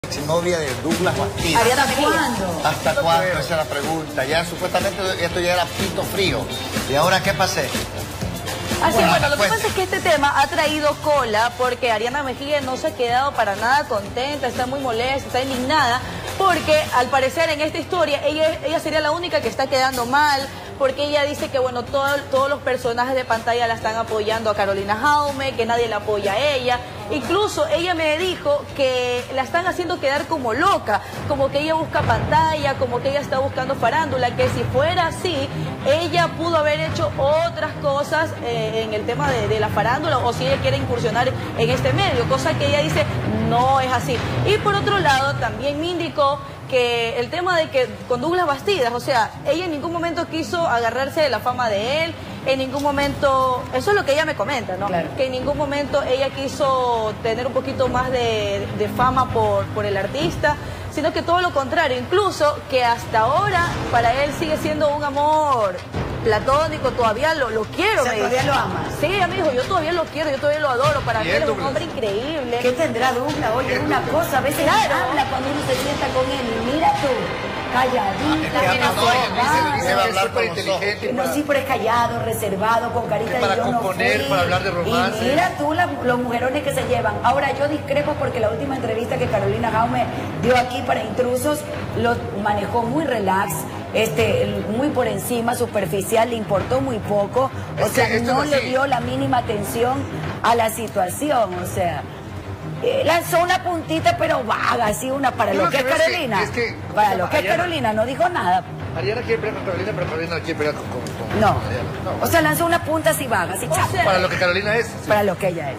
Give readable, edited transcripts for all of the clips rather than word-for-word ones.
Exnovia de Douglas Bastidas. ¿Hasta cuándo? ¿Hasta cuándo? Esa es la pregunta. Ya supuestamente esto ya era pito frío. ¿Y ahora qué pasé? Así bueno, lo que pasa es que este tema ha traído cola porque Ariana Mejía no se ha quedado para nada contenta, está muy molesta, está indignada, porque al parecer en esta historia ella sería la única que está quedando mal, porque ella dice que bueno, todos los personajes de pantalla la están apoyando a Carolina Jaume, que nadie la apoya a ella. Incluso ella me dijo que la están haciendo quedar como loca, como que ella busca pantalla, como que ella está buscando farándula, que si fuera así, ella pudo haber hecho otras cosas en el tema de la farándula, o si ella quiere incursionar en este medio, cosa que ella dice no es así. Y por otro lado, también me indicó que el tema de que con Douglas Bastidas, o sea, ella en ningún momento quiso agarrarse de la fama de él, en ningún momento, eso es lo que ella me comenta, ¿no? Claro. Que en ningún momento ella quiso tener un poquito más de fama por el artista, sino que todo lo contrario, incluso que hasta ahora para él sigue siendo un amor platónico, todavía lo quiero. O sea, ¿todavía lo amas? Sí, ella me dijo, yo todavía lo quiero, yo todavía lo adoro, para mí él es un hombre increíble. ¿Qué tendrá Douglas? Oye, es una cosa, a veces habla cuando uno se sienta con él, y mira tú, calladita, dice va a hablar por inteligente. No, sí, pero es callado, reservado, con carita de para yo componer, no fui. para hablar de romance. Y mira tú los mujerones que se llevan. Ahora, yo discrepo porque la última entrevista que Carolina Jaume dio aquí para Intrusos lo manejó muy relax, muy por encima, superficial, le importó muy poco, o sea, no le dio la mínima atención a la situación, o sea, lanzó una puntita pero vaga, así una para lo que es Carolina, para lo que es Carolina, no dijo nada. Ariana quiere pelear con Carolina, pero Carolina no quiere pelear con No. Ariana. No, O sea, lanzó una punta así vaga, así chapa. para lo que Carolina es. Sí. Para lo que ella es.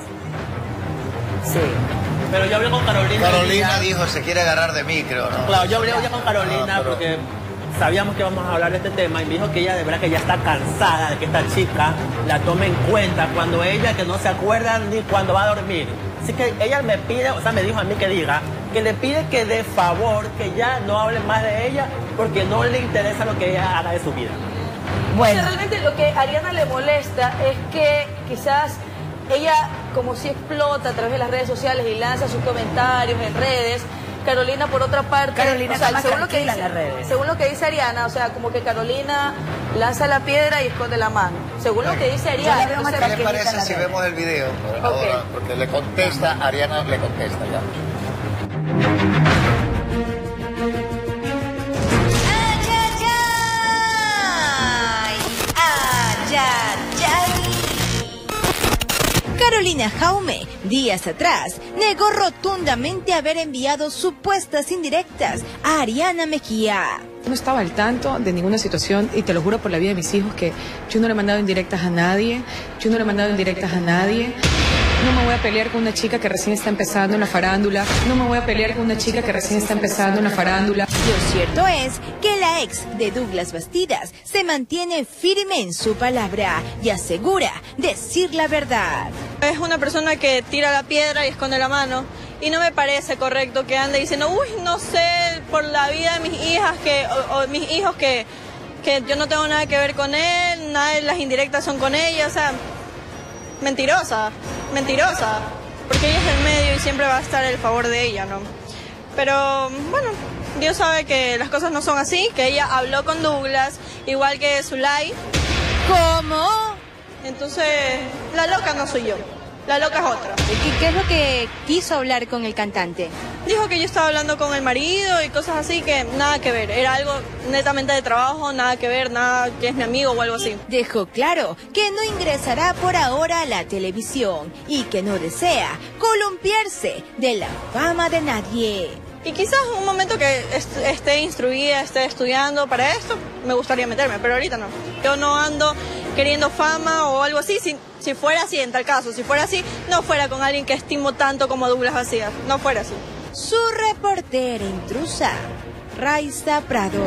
Sí. Pero yo hablé con Carolina. Carolina dijo, se quiere agarrar de mí, creo, ¿no? Claro, yo hablé ya con Carolina pero porque sabíamos que íbamos a hablar de este tema y me dijo que ella de verdad que ya está cansada de que esta chica la tome en cuenta cuando ella que no se acuerda ni cuando va a dormir. Así que ella me pide, o sea, me dijo a mí que diga, que le pide que de favor, que ya no hable más de ella porque no le interesa lo que ella haga de su vida. Bueno. O sea, realmente lo que a Ariana le molesta es que quizás ella como si explota a través de las redes sociales y lanza sus comentarios en redes. Carolina, por otra parte, Carolina, o sea, está más tranquila en las redes. Según lo que dice Ariana, o sea, como que Carolina lanza la piedra y esconde la mano. Según lo que dice Ariana. ¿Qué le parece si vemos el video ahora? Porque le contesta, Ariana le contesta ya. Carolina Jaume, días atrás, negó rotundamente haber enviado supuestas indirectas a Ariana Mejía. No estaba al tanto de ninguna situación y te lo juro por la vida de mis hijos que yo no le he mandado indirectas a nadie, No me voy a pelear con una chica que recién está empezando en la farándula, Lo cierto es que la ex de Douglas Bastidas se mantiene firme en su palabra y asegura decir la verdad. Es una persona que tira la piedra y esconde la mano y no me parece correcto que ande diciendo, uy, no sé, por la vida de mis hijas o mis hijos que yo no tengo nada que ver con él, nada de las indirectas son con ella, o sea, mentirosa, porque ella es el medio y siempre va a estar el favor de ella, ¿no? Pero bueno, Dios sabe que las cosas no son así, que ella habló con Douglas, igual que Zulay. ¿Cómo? Entonces, la loca no soy yo, la loca es otra. ¿Y qué es lo que quiso hablar con el cantante? Dijo que yo estaba hablando con el marido y cosas así que nada que ver, era algo netamente de trabajo, nada que ver, nada que es mi amigo o algo así. Dejó claro que no ingresará por ahora a la televisión y que no desea columpiarse de la fama de nadie. Y quizás un momento que esté instruida, esté estudiando para esto, me gustaría meterme, pero ahorita no. Yo no ando queriendo fama o algo así, si fuera así, en tal caso, si fuera así, no fuera con alguien que estimo tanto como Douglas Bastidas, no fuera así. Su reportera intrusa, Raiza Prado.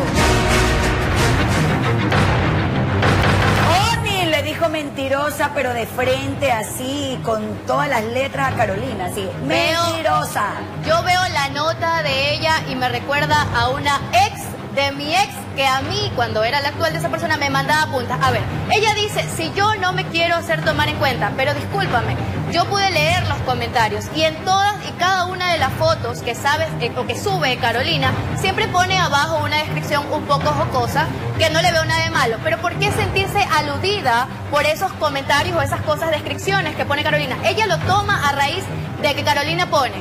Oni le dijo mentirosa, pero de frente, así, con todas las letras a Carolina, así, mentirosa. Yo veo la nota de ella y me recuerda a una ex de mi ex que a mí, cuando era la actual de esa persona, me mandaba puntas. A ver, ella dice, si yo no me quiero hacer tomar en cuenta, pero discúlpame, yo pude leer los comentarios y en todas y cada una de las fotos que sabes o que sube Carolina, siempre pone abajo una descripción un poco jocosa, que no le veo nada de malo. Pero ¿por qué sentirse aludida por esos comentarios o esas cosas, descripciones que pone Carolina? Ella lo toma a raíz de que Carolina pone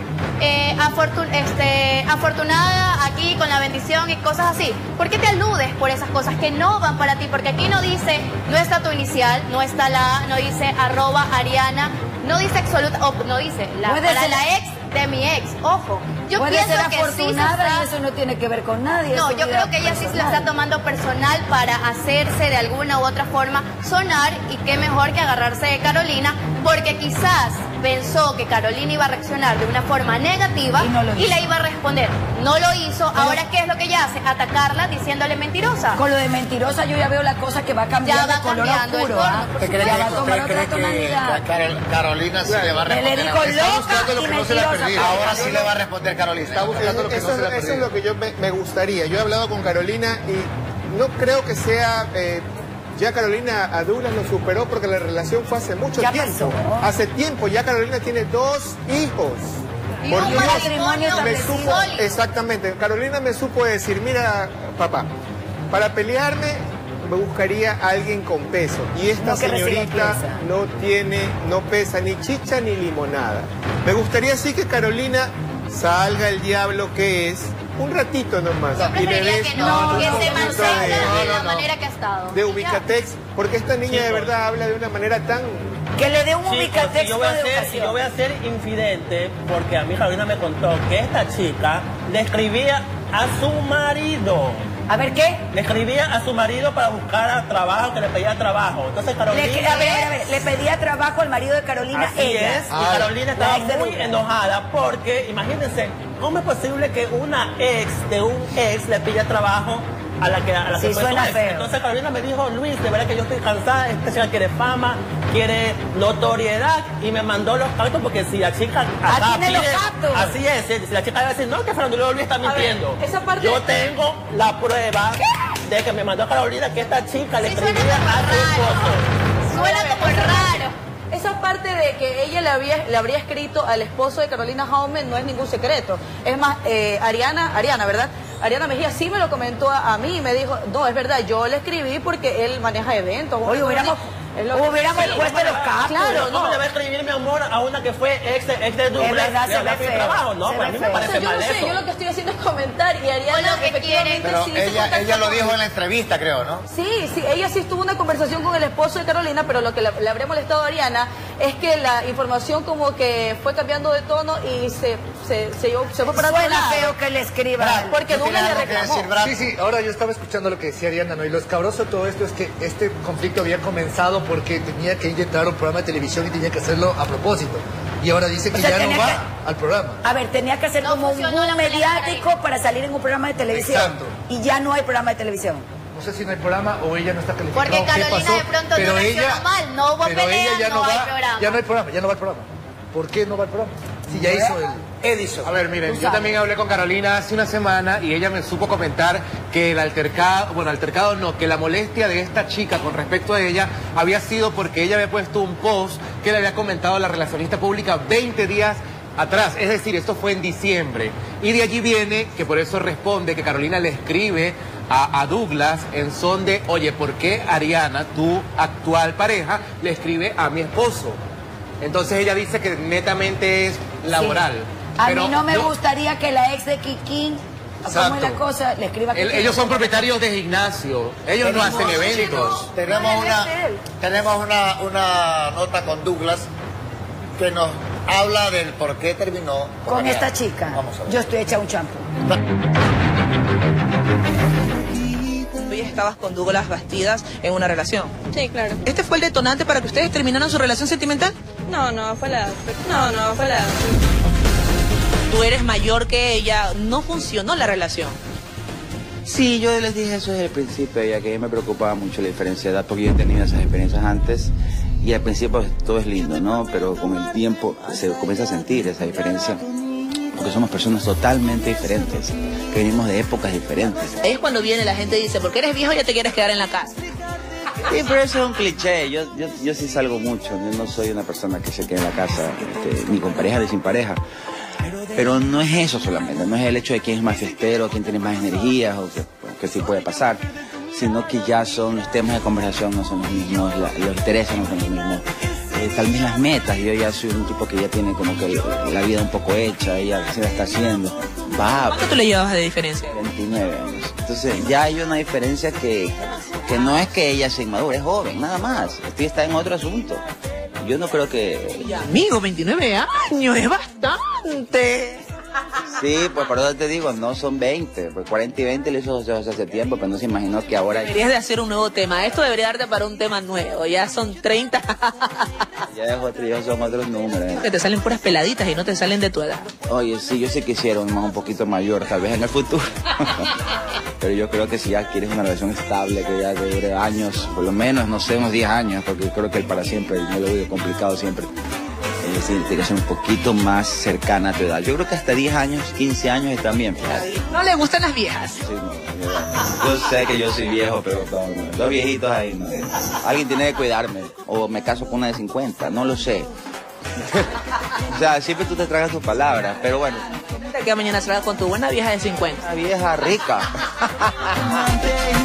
afortunada aquí con la bendición y cosas así. ¿Por qué te aludes por esas cosas que no van para ti? Porque aquí no dice, no está tu inicial, no está la A, no dice @Ariana, no dice absoluta, no dice la ex de mi ex. Ojo, yo puede pienso ser que afortunada sí y eso no tiene que ver con nadie. No, yo creo que ella sí se la está tomando personal para hacerse de alguna u otra forma sonar, y qué mejor que agarrarse de Carolina, porque quizás pensó que Carolina iba a reaccionar de una forma negativa y le iba a responder. No lo hizo. Ahora, ¿qué es lo que ella hace? Atacarla diciéndole mentirosa. Con lo de mentirosa yo ya veo la cosa que va a cambiar de color oscuro. ¿Usted cree que Carolina se le va a responder? Le digo loca y mentirosa. Ahora sí le va a responder Carolina. Está buscando lo que no se le ha perdido. Eso es lo que yo me gustaría. Yo he hablado con Carolina y no creo que sea... ya Carolina a Douglas lo superó porque la relación fue hace mucho tiempo. Hace tiempo, ya Carolina tiene 2 hijos. Y un matrimonio establecido. Exactamente. Carolina me supo decir, mira, papá, para pelearme me buscaría a alguien con peso. Y esta señorita no pesa ni chicha ni limonada. Me gustaría sí que Carolina salga el diablo que es un ratito nomás. Yo preferiría que no, que se mantenga de la manera que ha estado. De Ubicatex, porque esta niña de verdad habla de una manera tan... Que le dé un Ubicatex si yo voy a ser infidente, porque a mí Carolina me contó que esta chica le escribía a su marido. A ver, ¿qué? Le escribía a su marido para buscar trabajo, que le pedía trabajo. Entonces Carolina... A ver, le pedía trabajo al marido de Carolina. Así es, y Carolina estaba muy enojada porque, imagínense, ¿cómo es posible que una ex de un ex le pida trabajo a la que sí, fue suena su ex? feo. Entonces Carolina me dijo, Luis, de verdad que yo estoy cansada, esta chica quiere fama, quiere notoriedad, y me mandó los cactos, porque si la chica acá tiene los cactos. así es, si la chica va a decir, no, que Fernando Luis está mintiendo. Esa parte... Yo tengo la prueba de que me mandó Carolina que esta chica le escribía a su esposo. Suena como raro. Esa parte de que ella le habría escrito al esposo de Carolina Jaume no es ningún secreto. Es más, Ariana, ¿verdad? Ariana Mejía sí me lo comentó a mí y me dijo, no, es verdad, yo le escribí porque él maneja eventos. Oye, hubiéramos puesto los capos. Claro, ¿cómo le va a escribir, mi amor, a una que fue ex de Douglas? Es verdad, se ve feo. Trabajo? No, para mí me parece mal eso. Yo lo que estoy haciendo es comentar, y Ariana efectivamente pero sí ella lo dijo en la entrevista, creo, ¿no? Sí, ella sí tuvo una conversación con el esposo de Carolina, pero lo que le habría molestado a Ariana es que la información como que fue cambiando de tono y se fue para otro lado. Feo que le escriba. Porque Douglas le reclamó. Sí, ahora yo estaba escuchando lo que decía Ariana, ¿no? Y lo escabroso de todo esto es que este conflicto había comenzado porque tenía que inyectar un programa de televisión y tenía que hacerlo a propósito. Y ahora dice que ya no va al programa. A ver, tenía que hacer como un boom mediático para salir en un programa de televisión. Exacto. Y ya no hay programa de televisión. No sé si no hay programa o ella no está calificada. Porque Carolina de pronto no reaccionó mal, no hubo pelea, no hay programa. Ya no hay programa, ya no va al programa. ¿Por qué no va al programa? Si ya hizo el... Edison. A ver, miren, yo también hablé con Carolina hace una semana y ella me supo comentar que el altercado no, que la molestia de esta chica con respecto a ella había sido porque ella había puesto un post que le había comentado a la relacionista pública 20 días atrás, es decir, esto fue en diciembre. Y de allí viene que por eso responde que Carolina le escribe a Douglas en son de, oye, ¿por qué Ariana, tu actual pareja, le escribe a mi esposo? Entonces ella dice que netamente es laboral. Sí. A mí no me gustaría que la ex de Kikín, ¿cómo es la cosa? Le escriba a Kikín. Ellos son propietarios de gimnasio. Ellos no hacen eventos. Tenemos una nota con Douglas que nos habla del por qué terminó con esta chica. Vamos a ver. Yo estoy hecha un champú. Tú ya estabas con Douglas Bastidas en una relación. Sí, claro. ¿Este fue el detonante para que ustedes terminaran su relación sentimental? No, fue la edad. No, fue la edad. Tú eres mayor que ella, no funcionó la relación. Sí, yo les dije eso desde el principio, ya que a mí me preocupaba mucho la diferencia de edad, porque yo he tenido esas experiencias antes, y al principio pues, todo es lindo, ¿no? Pero con el tiempo se comienza a sentir esa diferencia, porque somos personas totalmente diferentes, que venimos de épocas diferentes. Es cuando viene la gente y dice, porque eres viejo ya te quieres quedar en la casa. Sí, pero eso es un cliché. Yo sí salgo mucho. Yo no soy una persona que se quede en la casa, ni con pareja ni sin pareja. Pero no es eso solamente. No es el hecho de quién es más fiestero, quién tiene más energías o que sí puede pasar. Sino que ya son los temas de conversación no son los mismos, los intereses no son los mismos. Tal vez las metas, yo ya soy un tipo que ya tiene como que la vida un poco hecha, ella se la está haciendo. ¿Cuánto tú le llevabas de diferencia? 29 años. Entonces ya hay una diferencia que no es que ella sea inmadura, es joven, nada más. Esto está en otro asunto. Yo no creo que... Amigo, 29 años, es bastante. Sí, pues por eso te digo, no son 20, pues 40 y 20 le hizo hace tiempo, pero no se imaginó que ahora... Deberías de hacer un nuevo tema, esto debería darte para un tema nuevo, ya son 30. Ya son otros números. Que te salen puras peladitas y no te salen de tu edad. Oye, sí, yo sí quisiera un poquito mayor, tal vez en el futuro. Pero yo creo que si ya quieres una relación estable, que ya dure años, por lo menos, no sé, unos 10 años, porque creo que el para siempre, no lo veo complicado siempre. Es decir, tiene que ser un poquito más cercana a tu edad. Yo creo que hasta 10 años, 15 años están bien. ¿No le gustan las viejas? Sí, no, yo sé que yo soy viejo, pero con los viejitos ahí, no. Alguien tiene que cuidarme. O me caso con una de 50, no lo sé. O sea, siempre tú te tragas tus palabras, pero bueno. Que mañana salgas con tu buena vieja de 50. Una vieja rica.